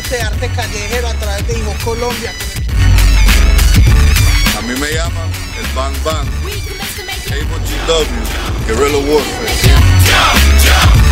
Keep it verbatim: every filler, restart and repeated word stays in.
arte, arte callejero a través de Hijos Colombia. A mí me llaman el Bang Bang, Able G W, Guerrilla Warfare.